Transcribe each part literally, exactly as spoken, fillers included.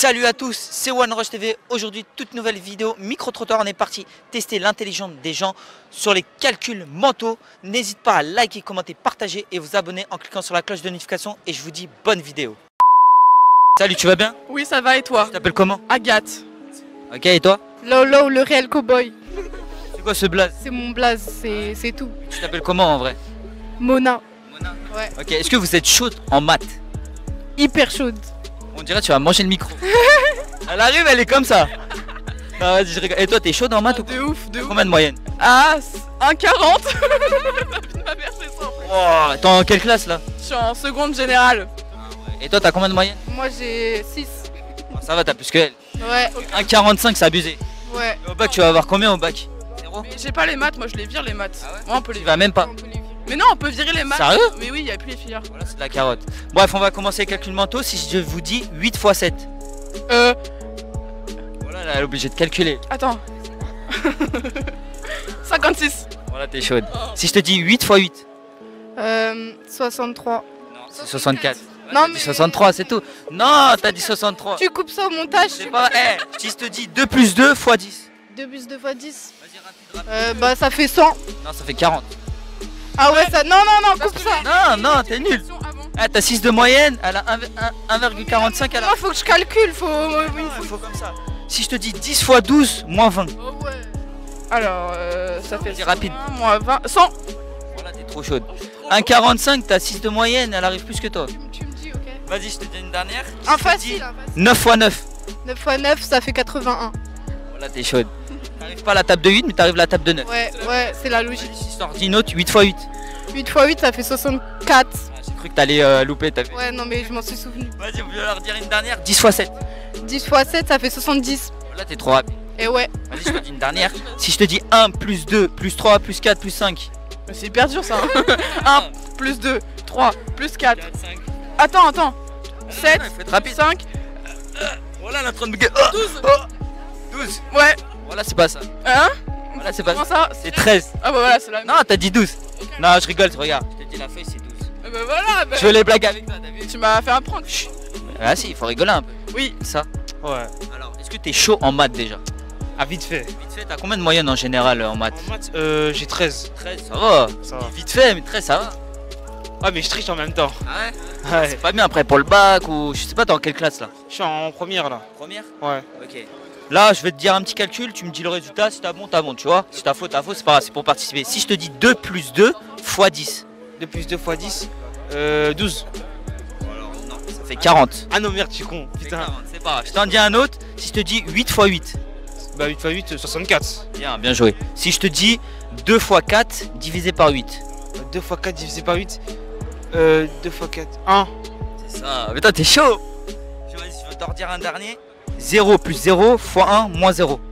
Salut à tous, c'est OneRush T V. Aujourd'hui, toute nouvelle vidéo micro-trottoir. On est parti tester l'intelligence des gens sur les calculs mentaux. N'hésite pas à liker, commenter, partager et vous abonner en cliquant sur la cloche de notification. Et je vous dis bonne vidéo. Salut, tu vas bien? Oui, ça va et toi? Tu t'appelles comment? Agathe. Ok, et toi? Lolo, le réel cowboy. C'est quoi ce blaze? C'est mon blaze, c'est tout. Tu t'appelles comment en vrai? Mona. Mona. Ouais. Ok, est-ce que vous êtes chaude en maths? Hyper chaude. On dirait que tu vas manger le micro. Elle arrive, elle est comme ça. Ah, vas-y, je rigole. Et toi, t'es chaude en maths ou quoi? De ouf, de ouf. Combien de moyenne? Ah, un quarante. Ma mère, c'est ça. Oh, t'es en quelle classe là? Je suis en seconde générale. Et toi, t'as combien de moyenne? Moi, j'ai six. Oh, ça va, t'as plus que elle. Ouais. un virgule quarante-cinq, c'est abusé. Ouais. Et au bac, tu vas avoir combien au bac? Zéro. Mais j'ai pas les maths, moi je les vire les maths. Ah ouais? Moi, on peut les Tu vas même pas. on peut les virer. Mais non, on peut virer les maths. Sérieux? Mais oui, il n'y a plus les filières. Voilà, c'est de la carotte. Bref, on va commencer les calculs mentaux. Si je vous dis huit fois sept. Euh. Voilà, là, elle est obligée de calculer. Attends. cinquante-six. Voilà, t'es chaude. Si je te dis huit fois huit. Euh. soixante-trois. Non, c'est soixante-quatre. Non, T'as mais- dit soixante-trois, c'est tout. Non, t'as dit soixante-trois. Tu coupes ça au montage. C'est pas. Eh, si je te dis deux plus deux fois dix. deux plus deux fois dix. Vas-y, rapide, rapide. Euh, bah ça fait cent. Non, ça fait quarante. Ah ouais, ça. Non, non, non, coupe ça. Non, non, t'es nul. Ah, t'as six de moyenne, elle a un virgule quarante-cinq à la. Moi, faut que je calcule, faut. Il faut comme ça. Si je te dis dix fois douze, moins vingt. Oh ouais. Alors, euh, ça fait Vas-y, rapide. cent, moins vingt. cent. Voilà, t'es trop chaude. un virgule quarante-cinq, t'as six de moyenne, elle arrive plus que toi. Tu, me- tu me dis, ok. Vas-y, je te dis une dernière. Un Je te facile, dis un facile. neuf fois neuf. neuf fois neuf, ça fait quatre-vingt-un. Voilà, t'es chaude. T'arrives pas à la table de huit, mais t'arrives à la table de neuf. Ouais, ouais, c'est la logique. Si je t'en redis une autre, huit fois huit. huit fois huit, ça fait soixante-quatre. Ah, j'ai cru que t'allais euh, louper, t'as vu. Ouais, non, mais je m'en suis souvenu. Vas-y, on peut leur dire une dernière. dix fois sept. dix fois sept, ça fait soixante-dix. Voilà, t'es trop rapide. Et ouais. Vas-y, je te dis une dernière. Si je te dis un plus deux, plus trois, plus quatre, plus cinq. C'est hyper dur ça. un plus deux, trois, plus quatre. Attends, attends. sept, Il faut être rapide. cinq, Voilà, elle est en train de me gueuler. Oh, douze. oh, douze. Ouais. Voilà, c'est pas ça. Hein? Voilà, c'est pas Comment ça. ça? C'est treize. Ah bah voilà, c'est la même. Non, t'as dit douze. Non, je rigole, regarde. Je te dis la feuille, c'est douze. Ah bah voilà. Bah, Je veux les blagues avec toi, t'as vu? tu m'as fait un prank. Ah si, il faut rigoler un peu. Oui. Ça. Ouais, Alors, est-ce que t'es chaud en maths déjà? ah vite fait. Vite fait, t'as combien de moyenne en général euh, en maths? En maths, euh, j'ai treize. treize, ça va. Ça va. Vite fait, mais treize, ça va. Ah mais je triche en même temps. Ah ouais? Ouais. C'est pas bien après pour le bac ou je sais pas, t'es en quelle classe là? Je suis en première là. Première? Ouais. Ok. Là, je vais te dire un petit calcul, tu me dis le résultat, si t'as bon, t'as bon, tu vois? Si t'as faux, t'as faux, c'est pas grave, c'est pour participer. Si je te dis deux plus deux fois dix. deux plus deux fois dix. Euh, douze. Alors non, ça fait quarante. Ah non merde, je suis con. Ça fait Putain. quarante, c'est pas grave. Je t'en dis un autre, si je te dis huit fois huit. Bah huit fois huit, soixante-quatre. Bien, bien joué. Si je te dis deux fois quatre divisé par huit. deux fois quatre divisé par huit. Euh, deux fois quatre. un. C'est ça. Mais toi, t'es chaud. Je vais je vais t'en redire un dernier. zéro plus zéro fois un moins zéro.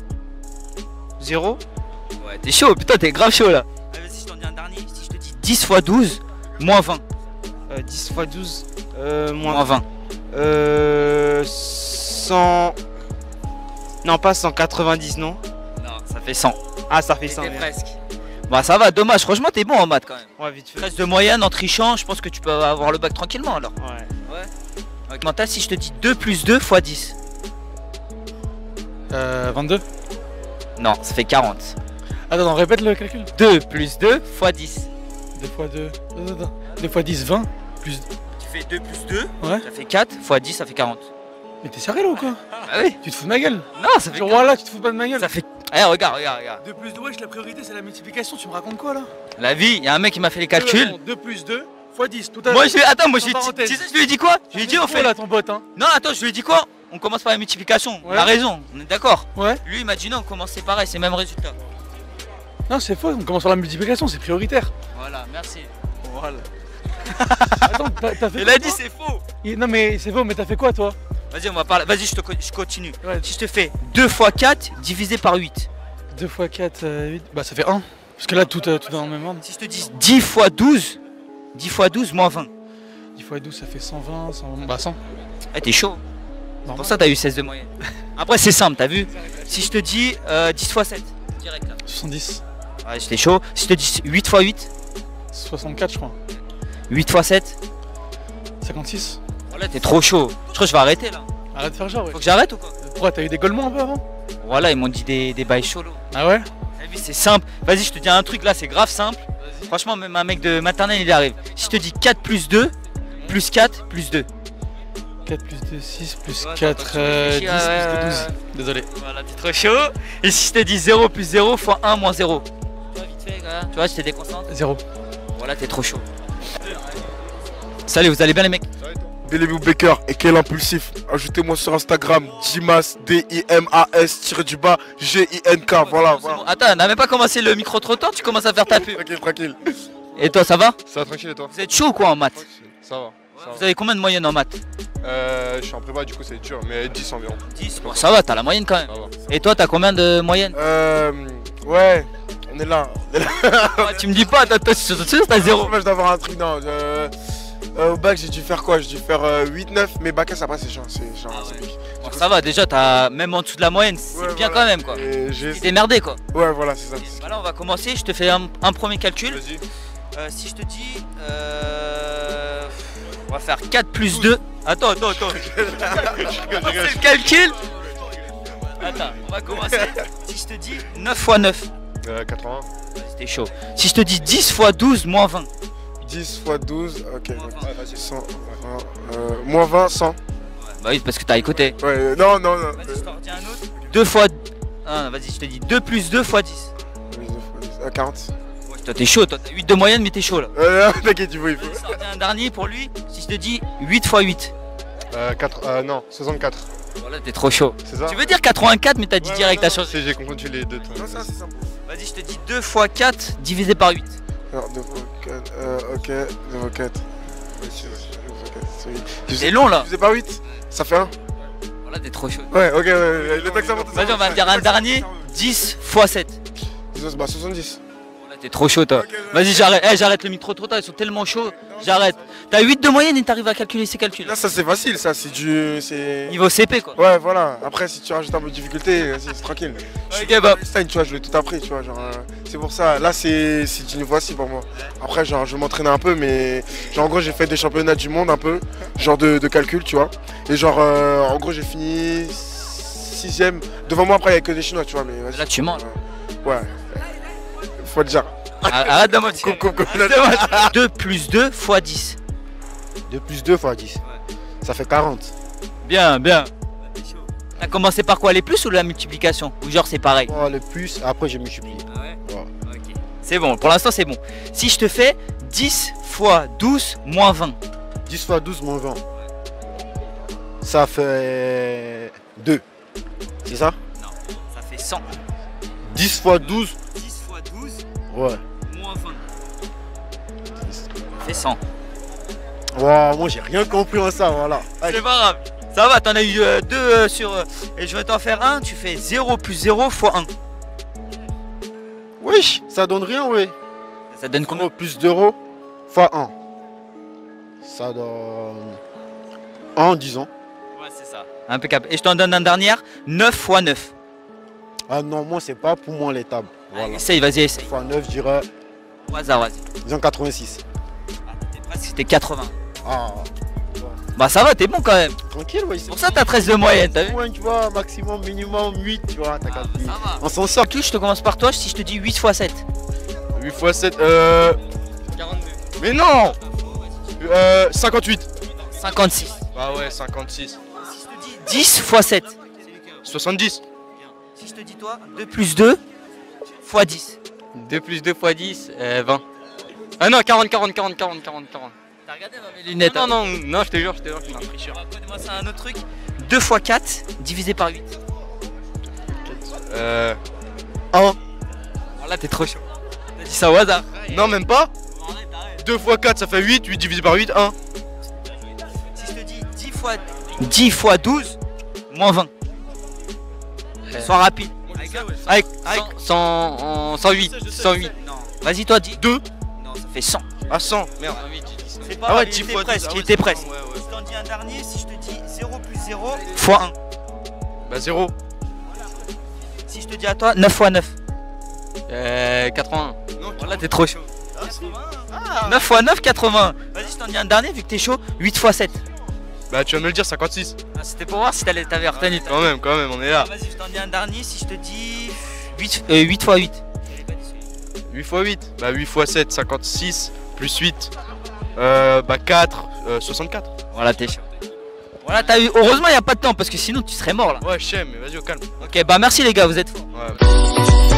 zéro. Ouais, t'es chaud, putain, t'es grave chaud là. Allez, vas-y, je t'en dis un dernier. Si je te dis dix fois douze, moins vingt. Euh, dix fois douze. Euh, Moins moins. vingt. Euh, cent. Non, pas cent quatre-vingt-dix, non? Non, ça fait cent. Ah, ça fait cent. T'étais merde. presque. Bah, ça va, dommage. Franchement, t'es bon en maths quand même. Ouais, vite fait. treize de moyenne en trichant, je pense que tu peux avoir le bac tranquillement alors. Ouais. Ouais. Ok. Mental, si je te dis deux plus deux fois dix. Euh, vingt-deux. Non, ça fait quarante. Attends, attends, répète le calcul. deux plus deux fois dix. deux fois deux. Attends, attends. deux fois dix, vingt. Plus. Tu fais deux plus deux, Ouais. ça fait quatre fois dix, ça fait quarante. Mais t'es sérieux là ou quoi? Ah oui. Tu te fous de ma gueule? Non, ça fait Genre quarante. voilà, tu te fous pas de ma gueule? Ça fait. Eh, regarde, regarde, regarde. deux plus deux, wesh, la priorité c'est la multiplication, tu me racontes quoi là? La vie, il y a un mec qui m'a fait les calculs. deux plus deux fois dix, tout à Moi, je lui attends, moi, je lui Entre ai dit, parenthèses. tu sais, je lui ai dit quoi? Je lui ai dit, on fait. là ton bot, hein? Non, attends, je lui ai dit quoi? On commence par la multiplication. Ouais. Il a raison, on est d'accord. Ouais. Lui, il m'a dit non, on commence c'est pareil, c'est le même résultat. Non, c'est faux, on commence par la multiplication, c'est prioritaire. Voilà, merci. Voilà. Attends, t'as t'as fait Il quoi, a dit toi? c'est faux. Il- Non, mais c'est faux, mais t'as fait quoi toi? Vas-y, on va parler. Vas-y, je, te co- je continue. Ouais. Si je te fais deux fois quatre divisé par huit. deux fois quatre, euh, huit. Bah, ça fait un. Parce que là, tout, euh, tout dans le même ordre. Si je te dis dix fois douze, dix fois douze moins vingt. dix fois douze, ça fait cent vingt, cent... Bah, cent. Eh, t'es chaud. C'est Non. pour ça que t'as eu seize de moyenne. Après, c'est simple, t'as vu? Si je te dis euh, dix fois sept, direct là. soixante-dix. Ouais, j'étais chaud. Si je te dis huit fois huit, soixante-quatre, je crois. huit fois sept. cinquante-six. Voilà, t'es trop chaud. Je crois que je vais arrêter là. Arrête de faire genre, ouais. Faut que j'arrête ou quoi? Pourquoi t'as eu des golements un peu avant? Voilà, ils m'ont dit des, des bails solo. Ah ouais? T'as vu, c'est simple. Vas-y, je te dis un truc là, c'est grave simple. Franchement, même un mec de maternelle, il y arrive. Si je te dis quatre plus deux, plus quatre, plus deux. quatre plus deux, six, plus Ouais, quatre, attends, tu euh, réfléchis, dix, ouais, plus ouais, douze. ouais. Désolé. Voilà, t'es trop chaud. Et si je te dis zéro plus zéro fois un moins zéro. Tu vois, vite fait, gars. Tu vois, je t'ai déconcentré. Zéro. Voilà, t'es trop chaud. Salut, vous allez bien les mecs? Bellevue Baker et quel impulsif. Ajoutez-moi sur Instagram Dimas D I M A S tiré du bas G I N K. Voilà, C'est voilà. bon. Attends, on n'a même pas commencé le micro-trottoir, tu commences à faire ta pub. Tranquille, tranquille. Et toi, ça va? Ça va tranquille et toi? Vous êtes chaud ou quoi en maths? Ça va. Ça Vous va. avez combien de moyenne en maths? Euh, je suis en prépa du coup c'est dur, mais dix environ. dix. Bon, ça va, t'as la moyenne quand même. Ça va. Et toi, t'as combien de moyenne? Euh. Ouais, on est là. On est là. Ah, tu me dis pas, t'as t'as zéro. Moi, je dois avoir un truc. Non, euh, euh, au bac, j'ai dû faire quoi? J'ai dû faire euh, huit neuf, mais bac S après, c'est chiant. C'est chiant. Ah c'est ouais. pique. Bon, ça va, déjà, t'as même en dessous de la moyenne, c'est Ouais, bien voilà. quand même quoi. Et j'ai- Tu t'es merdé quoi. Ouais, voilà, c'est ça. Bah là, on va commencer. Je te fais un, un premier calcul. Vas-y. Euh, si je te dis. Euh, on va faire quatre plus deux. Attends, attends, attends. C'est le calcul. Attends, on va commencer. Si je te dis neuf fois neuf. Euh, quatre-vingts. C'était chaud. Si je te dis dix fois douze moins vingt. dix fois douze, ok. Moins vingt. Ouais, vas-y. cent, vingt, euh, moins vingt, cent. Bah oui, parce que t'as écouté. Ouais, euh, non, non, non. Vas-y, je t'en retiens un autre. deux fois. Ah, vas-y, je te dis deux plus deux fois dix. Euh, quarante. Ouais, toi, t'es chaud. Toi, t'as huit de moyenne, mais t'es chaud là. Euh, t'inquiète, il faut, il faut. Vas-y, je t'en retiens un dernier pour lui. Si je te dis huit fois huit. Euh, quatre, euh, non, soixante-quatre. Voilà, t'es trop chaud. C'est ça? Tu veux dire quatre-vingt-quatre, mais t'as dit Ouais, direct, ouais, t'as changé. Si j'ai confondu les deux. Non, ça, c'est simple. Vas-y, je te dis deux fois quatre divisé par huit. Alors, deux fois quatre, euh, ok, deux fois quatre. C'est long là. Divisé par huit, ça fait un. Voilà, t'es trop chaud. Ouais, ok, ouais, le taxe avant. Vas-y, on va dire un dernier. dix fois sept. Bah, soixante-dix. Voilà, t'es trop chaud toi. Vas-y, j'arrête. Eh, j'arrête le micro trop tard, ils sont tellement chauds. J'arrête. T'as huit de moyenne et t'arrives à calculer ces calculs. Là, ça, c'est facile, ça, c'est du. C'est. Niveau C P quoi. Ouais, voilà. Après, si tu rajoutes un peu de difficulté, vas-y, c'est tranquille. Ok, bah. Einstein, tu vois, je l'ai tout appris, tu vois, genre. euh, c'est pour ça. Là, c'est c'est du niveau assis pour moi. Après, genre, je vais m'entraîner un peu, mais. Genre, en gros, j'ai fait des championnats du monde un peu, genre de, de calcul, tu vois. Et genre, euh, en gros, j'ai fini sixième. Devant moi, après, il n'y a que des Chinois, tu vois, mais vas-y. Là, tu manges. Ouais. Faut le dire. Arrête de mentir. Coupe, coupe, coupe. deux plus deux fois dix. deux plus deux fois dix. Ça fait quarante. Bien, bien. T'as commencé par quoi, les plus ou la multiplication? Ou genre c'est pareil? Oh, le plus, après je multiplie. Ah ouais? Ouais. Ok. C'est bon, pour l'instant c'est bon. Si je te fais dix fois douze moins vingt. dix fois douze moins vingt. Ça fait deux. C'est ça? Non, ça fait cent. dix fois douze. dix fois douze Ouais. moins vingt. Ça fait cent. Wow, moi j'ai rien compris en ça, voilà. Allez. C'est pas grave. Ça va, t'en as eu euh, deux euh, sur... euh, et je vais t'en faire un, tu fais zéro plus zéro fois un. Oui, ça donne rien, oui. Ça donne combien? zéro plus zéro fois un. Ça donne un, disons. Ouais, c'est ça. Impeccable. Et je t'en donne un dernier, neuf fois neuf. Ah non, moi c'est pas pour moi les tables. Voilà. Essaye, vas-y, essaye. Fois neuf, je dirais, Au hasard, vas-y. disons quatre-vingt-six. Ah, t'étais presque, c'était quatre-vingts. Ah, Bah ça va, t'es bon quand même. tranquille, ouais. C'est pour ça que t'as treize de moyenne, t'as vu? Ouais, tu vois, maximum, minimum huit, tu vois, t'as Ah, capté. ça va. On s'en sort. Calcul, je te commence par toi, si je te dis huit fois sept. huit fois sept, euh. quarante-deux. Mais non! Euh. cinquante-huit. cinquante-six. Bah ouais, cinquante-six. Si je te dis dix fois sept. soixante-dix. Si je te dis toi, deux plus deux fois dix. deux plus deux fois dix, euh, vingt. Ah non, quarante, quarante, quarante, quarante, quarante, quarante. T'as regardé dans mes lunettes? Non, non, non, non, je te jure, je te jure, je suis un tricheur. Moi c'est un autre truc. deux fois quatre divisé par huit. Euh. Alors là t'es trop chaud. T'as dit ça au hasard. Non, même pas. deux fois quatre, ça fait huit. huit divisé par huit, un. Si je te dis dix fois dix fois douze moins vingt. Sois rapide. Avec, avec, cent, cent huit, cent huit. Non. Vas-y toi dis. deux. Non ça fait cent. À cent, merde. C'est pas Ah ouais, grave, dix il était fois presque, douze, ah il ouais, était c'est presque. bon, ouais, ouais. Je t'en dis un dernier, si je te dis zéro plus zéro fois un. Bah zéro. Si je te dis à toi neuf fois neuf. Euh, quatre-vingts. Voilà t'es trop chaud. neuf fois neuf, quatre-vingts. Vas-y je t'en dis un dernier vu que t'es chaud. huit fois sept. Bah tu viens de me le dire, cinquante-six. Ah, C'était pour voir si t'allais- t'avais retenu. Quand même, quand même, on est là. Ah, Vas-y, je t'en dis un dernier. Si je te dis huit, euh, huit fois huit. huit fois huit, bah huit fois sept, cinquante-six, plus huit, euh, bah quatre, euh, soixante-quatre. Voilà, t'es chaud. Voilà, t'as eu. Heureusement, il n'y a pas de temps parce que sinon tu serais mort là. Ouais, je sais, mais vas-y, au calme. Ok, bah merci les gars, vous êtes forts. Ouais.